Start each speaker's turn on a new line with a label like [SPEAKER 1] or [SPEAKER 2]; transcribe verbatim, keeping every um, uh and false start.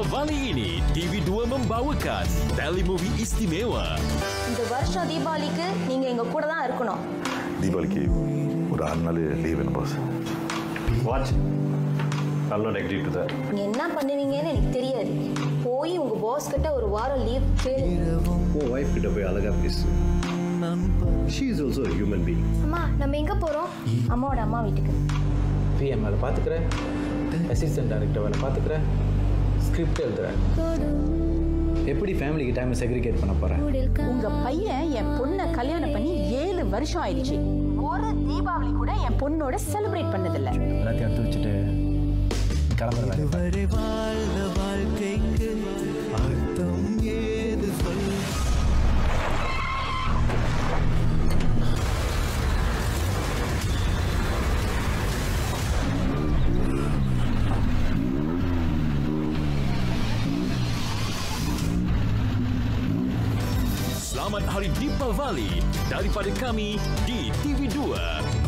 [SPEAKER 1] Deepavali ini T V dua membawakan Telemovie Istimewa.
[SPEAKER 2] இந்த வருஷம் தீபாவளிக்கு நீங்க எங்க கூட தான் இருக்கணும்.
[SPEAKER 3] தீபாவளிக்கு ஒரு ஆறு நாள் லீவ் வேணும் boss.
[SPEAKER 4] Watch I'll not agree to that.
[SPEAKER 2] நீங்க என்ன பண்ணுவீங்கன்னு எனக்கு தெரியாது. போய் உங்க பாஸ் கிட்ட ஒரு வாரம் லீவ் கேளுங்க.
[SPEAKER 4] உன் வைஃப் கிட்ட போய் அழகா பேசு. She is also a human being.
[SPEAKER 2] அம்மா நம்ம எங்க போறோம்? அம்மாவோட அம்மா வீட்டுக்கு.
[SPEAKER 5] பிஎம் வேலை பார்த்துக்கிறேன், அசிஸ்டன்ட் டைரக்டர் வேலை பார்த்துக்கிறேன், ஸ்கிரிப்ட் எழுதுறேன். எப்படி ஃபேமிலிக்கு டைமை செக்ரிகேட் பண்ண போறேன்?
[SPEAKER 6] உங்க பையன் என் பொண்ணை கல்யாணம் பண்ணி ஏழு வருஷம் ஆயிடுச்சு. ஒரு தீபாவளி கூட என் பொண்ணோட செலிப்ரேட் பண்ணதில்லை.
[SPEAKER 5] எல்லாத்தையும் எடுத்து வச்சுட்டு கிளம்புறேன்.
[SPEAKER 7] வாழ்க்கைக்கு அர்த்தம் ஏது சொல்.
[SPEAKER 1] Selamat Hari Deepavali daripada kami di T V dua.